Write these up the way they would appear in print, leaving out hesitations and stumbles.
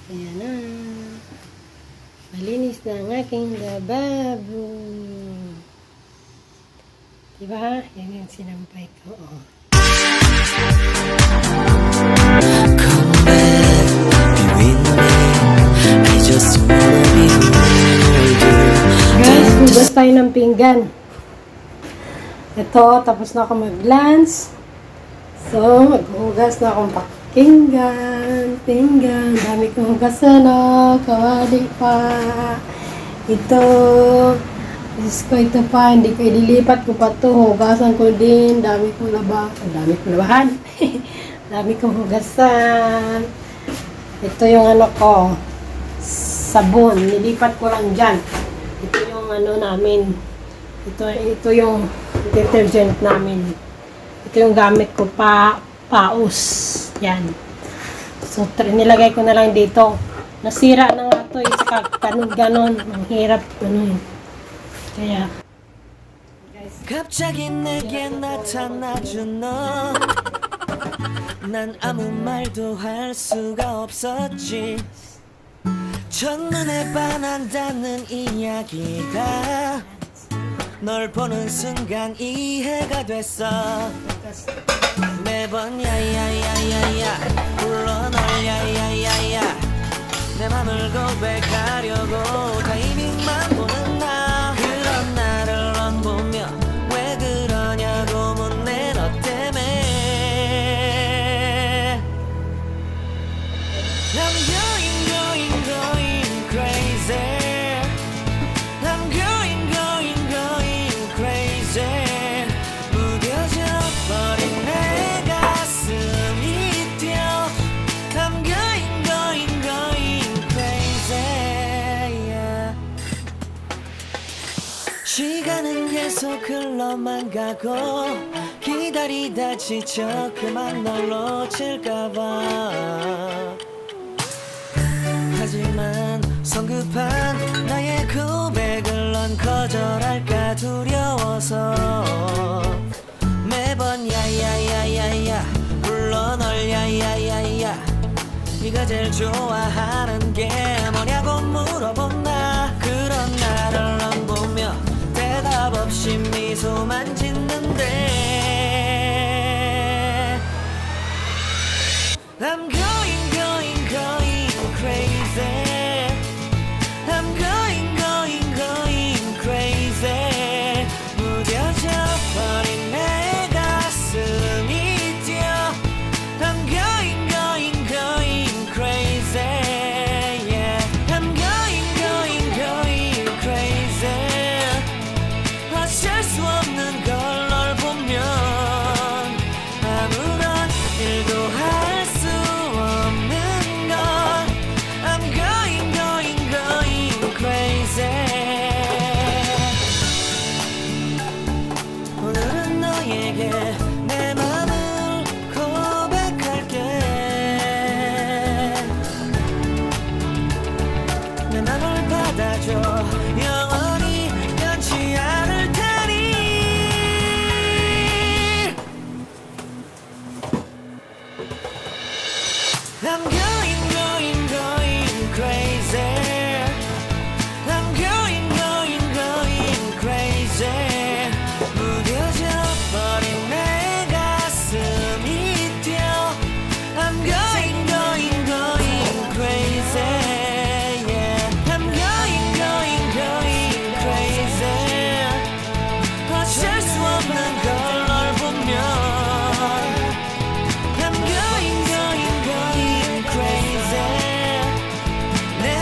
Ayan na. Malinis na ang aking lababo. Diba? Yan yung sinampay ko. Oh. Guys, hugas tayo ng pinggan. Ito, tapos na ako mag-lunch. So, maghugas na akong pinggan. Dami kong hugasan, oh. Kawali pa. Ito. Diyos ko, ito pa. Hindi ko ililipat ko pa ito. Hugasan ko din. Dami kong labahan. Dami kong hugasan. Ito yung ano ko. Sabon. Nilipat ko lang dyan. Ito yung ano namin. Ito yung detergent namin. Ito yung gamit ko paus. Yan. So, nilagay ko na lang dito. Nasira na nga ito. Saka ganon. Ang hirap. Ganun. Kaya. 갑자기 내게 나타나준 너. 난 아무 말도 할 수가 없었지. 첫눈에 반한다는 이야기가 널 보는 순간 이해가 됐어. 매번 야야야야야 불러 널 야야야야 내 맘을 고백하려고 타이밍만 보는 나. 그런 나를 넌 보며 왜 그러냐고 묻네 너 때문에. I'm going crazy. I'm going crazy. 무뎌져 버린 내 가슴이 뛰어. I'm going crazy. Yeah. 시간은 계속 흘러만 가고 기다리다 지쳐 그만 널 놓칠까봐. 하지만 성급한 나의 고백을 넌 거절할까 두려워서 매번 야야야야야 불러 널 야야야야 네가 제일 좋아하는 게 뭐냐고 물어본 나. 그런 나를 넌 보며 대답 없이 미소만 짓는데 I'm going crazy. I'm going crazy. 무뎌져 버린 내 가슴이 뛰어. I'm going crazy. Yeah. I'm going crazy. 어쩔 수 없는 걸 널 보면 아무런 일도 할 수 없는 걸. I'm going crazy. 오늘은 너에게 내 맘을 고백할게. 내 맘을 받아줘. 영원히 변치 않을 테니. I'm going crazy. I'm going crazy. 무뎌져 버린 내 가슴이 뛰어. I'm going crazy. Yeah. I'm going crazy. 어쩔 수 없는 걸 널 보면 I'm going crazy. 내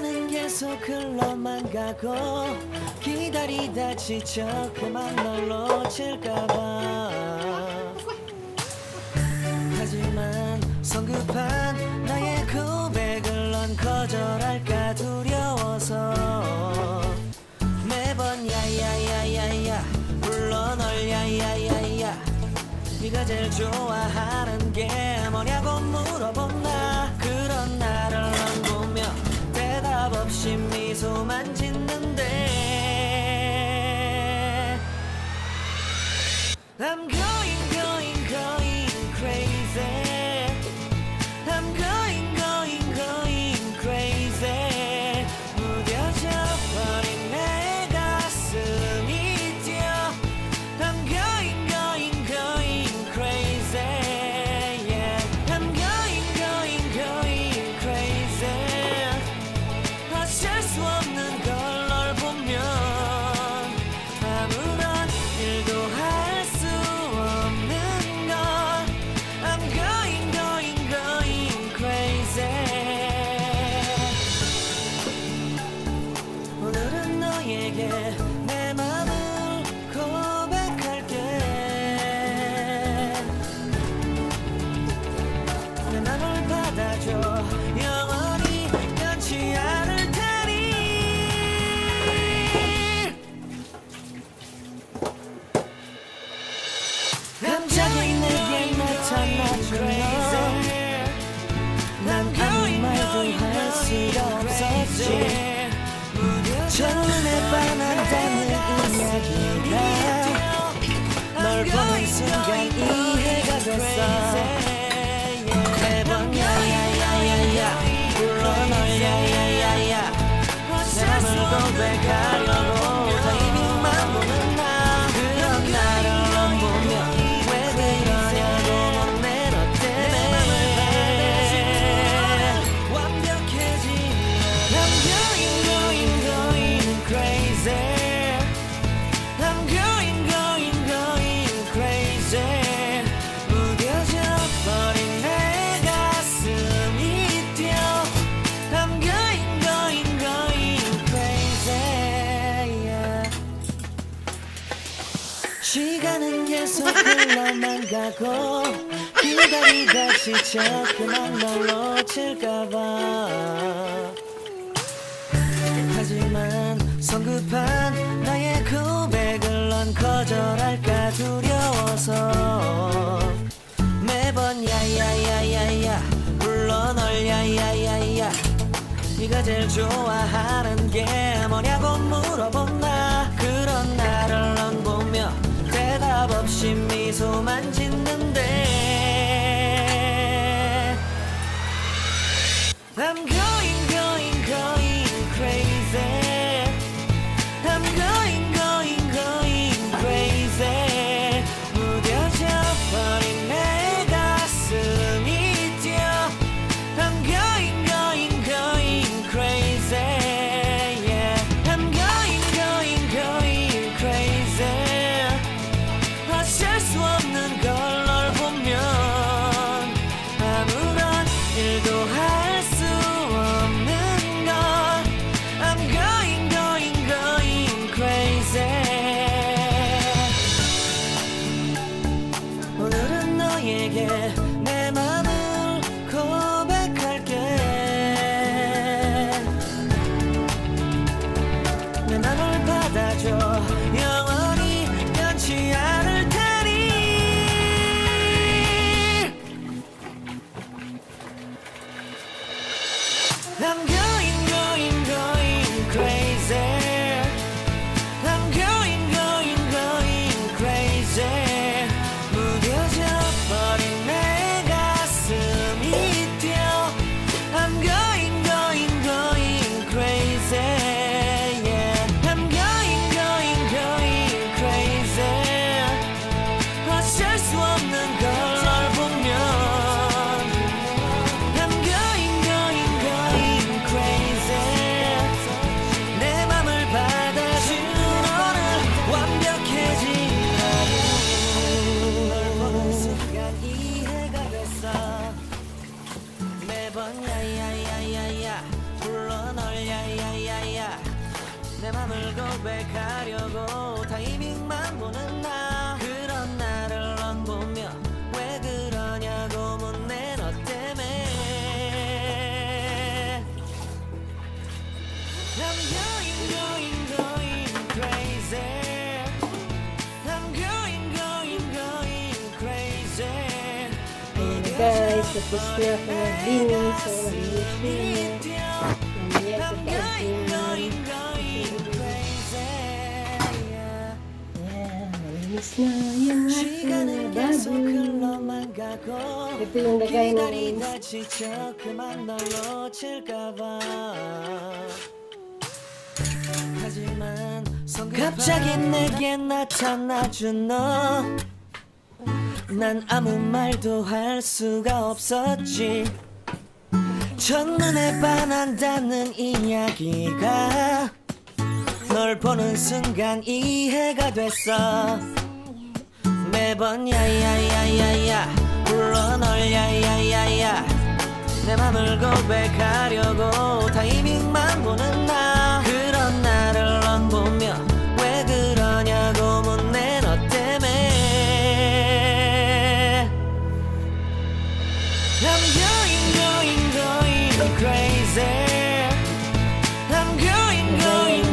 시간은 계속 흘러만 가고 기다리다 지쳐 그만 널 놓칠까봐 하지만 성급한 나의 고백을 넌 거절할까 두려워서 매번 야야야야야 불러 널 야야야야 네가 제일 좋아하는 게 뭐냐고 물어본다. 그런 나를 넌 보며 대답 없이 미소만 짓는데 I'm going going going crazy I'm going going going crazy 무뎌져 버린 내 가슴이 뛰어 I'm going going going crazy yeah I'm going going going crazy 어쩔 수 없는 걸 널 보면 아무런 일도 할 수 없는 걸 I'm going going going crazy 오늘은 너에게 내 맘을 고백할게 내 맘을 받아줘 영원히 변치 않을 테니 갑자기 내게 나타나준 넌난 아무 말도 할 수가 없었지 첫눈에 반한다는 이야기가 널 보는 순간 이해가 됐어 매번 야야야야야 불러 널 야야야야 내 맘을 고백하려고 타이밍만 보는 나 그런 나를 넌 보며 왜 그러냐고 넌내 너 때문에 완벽해진 I'm going going going crazy I'm going going going crazy 무뎌져 버린 내 가슴이 뛰어 I'm going going going crazy yeah. 시간은 계속 흘러만 가고 기다리다 지쳐 그만 널 놓칠까봐 하지만 성급한 나의 고백을 넌 거절할까 두려워서 매번 야야야야야 불러 널 야야야야 네가 제일 좋아하는 게 뭐냐고 물어본다. 그런 나를 넌 보며 대답 없이 미소만 짓는데 I'm going going going crazy I'm going going going crazy 무뎌져 버린 내 가슴이 뛰어 I'm going going going crazy yeah I'm going going going crazy 어쩔 수 없는 걸 널 보면 아무런 일도 할 수 없는 맘을 고백하려고 타이밍만 보는 나 그런 나를 넌 보며 왜 그러냐고 묻네 너 때문에 I'm going crazy I'm going crazy Ayan na guys, tapos na ako naglinis. So, malinis na. Mamaya sa taas yan. Ayan, malinis na yung aking baboy. Ito yung lagay ng 하지만 갑자기 내게 나타나준 너 난 아무 말도 할 수가 없었지 첫눈에 반한다는 이야기가 널 보는 순간 이해가 됐어 매번 야야야야야 불러 널 야야야야 내 맘을 고백하려고 타이밍만 보는 나 그런 나를 넌 보며 왜 그러냐고 묻네 너 때문에 I'm going crazy I'm going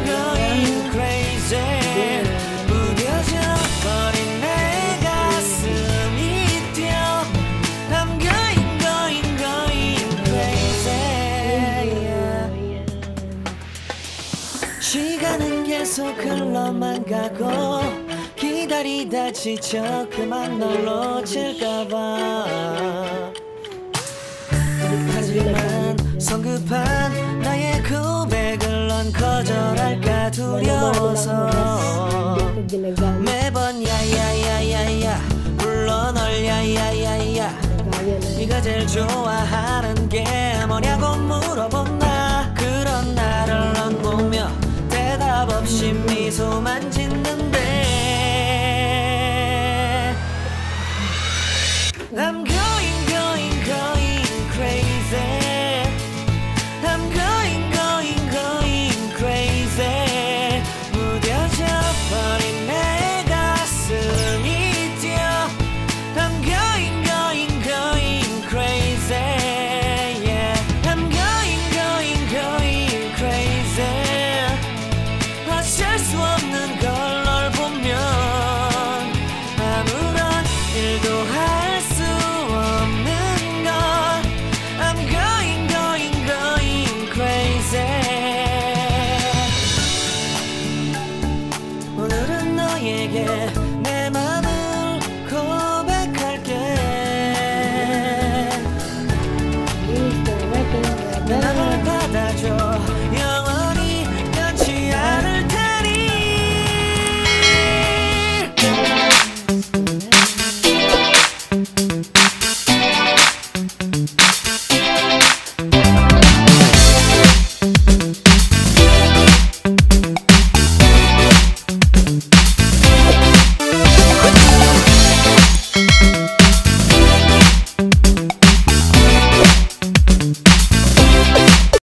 crazy 무뎌져 버린 내 가슴이 뛰어 I'm going crazy 시간은 계속 흘러만 가고 기다리다 지쳐 그만 널 놓칠까봐 하지만 성급한 나의 고백을 넌 거절할까 두려워서 매번 야야야야야 불러 널 야야야야 네가 제일 좋아하는 게 뭐냐고 물어본 나 그런 나를 넌 보며 대답 없이 미소만 짓는데 I'm going crazy I'm going crazy 무뎌져 버린 내 가슴이 뛰어 I'm going crazy yeah I'm going crazy 어쩔 수 없는 걸 널 보면 아무런 일도 할 수 없는 걸 I'm going crazy 오늘은 너에게 내 맘을 고백할게 내 맘을 받아줘 영원히 변치 않을 테니